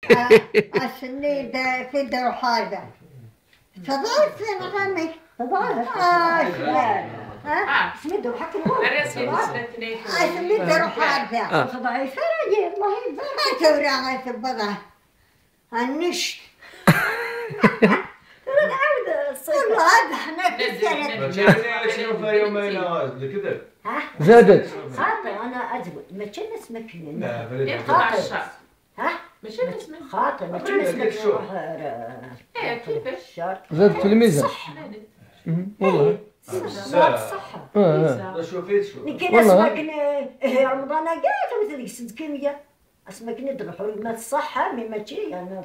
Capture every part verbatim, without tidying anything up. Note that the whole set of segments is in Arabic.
أسني دا في دو حاجة تضعف في الغني تضعف آه فلان ها سميدو حق الوقت أسني دو حاجة تضعف راجل الله يبارك ما تورا تبغى النشت ترى نعود الصيف والله هذا احنا في السنة ما كان شنو في يومين هذا كذا ها زادت خاطر انا ازود ما كان اسمك لا فريد يبقى على الشهر ها ماشي اسمه خاطر ما كان اسمك ايه كيفاش الشهر زادت في الميزان صح مهم. والله صح صح اه لا شوفيت شو كاين والله. اسمك ن- رمضان كاع مثل ديك ست كيمياء اسمك ندر حرمات الصحة مي ماشي انا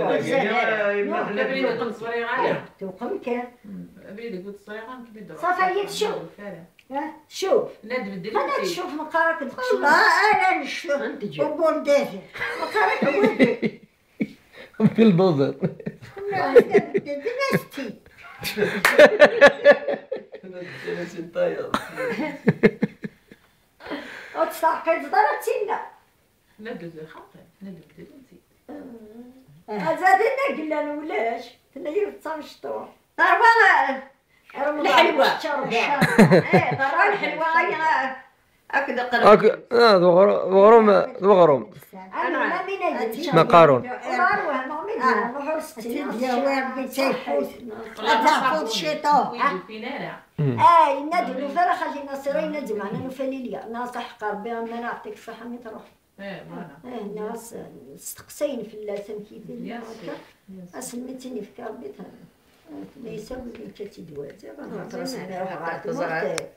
كبري قلت صغيرة عليه توقم كان بيدي قلت صغيرة كبير صافي هي تشوف شوف ناد بدي انا تشوف مقارك والله أنا نشوف وقول دافع مقارك ولدي في البوزر دنستي وتستعقل ضربت سنة ناد خاطر ناد بدي نسيت زادنا قلنا له ولاش قلنا له تصام الشطوح طبعا الحلوة ايه طبعا الحلوة هي هكذا أك... اه بغروم بغروم انا ما بين ما قارون مروه ما بين نروحوا ستين الجواب بتيفوت أتعفوت شيطان في نارع اي ندلو فلا خلينا سيرين ندلو معنا نفليليا ناصح قربي اما نعطيك الصحة مي تروح ايه فوالا ايه ناس استقسين في اللسان كيف اللي ياسر هكا ياسر اسمتني في كربيتها ليس بنت تدوات زين، هكا تزرع.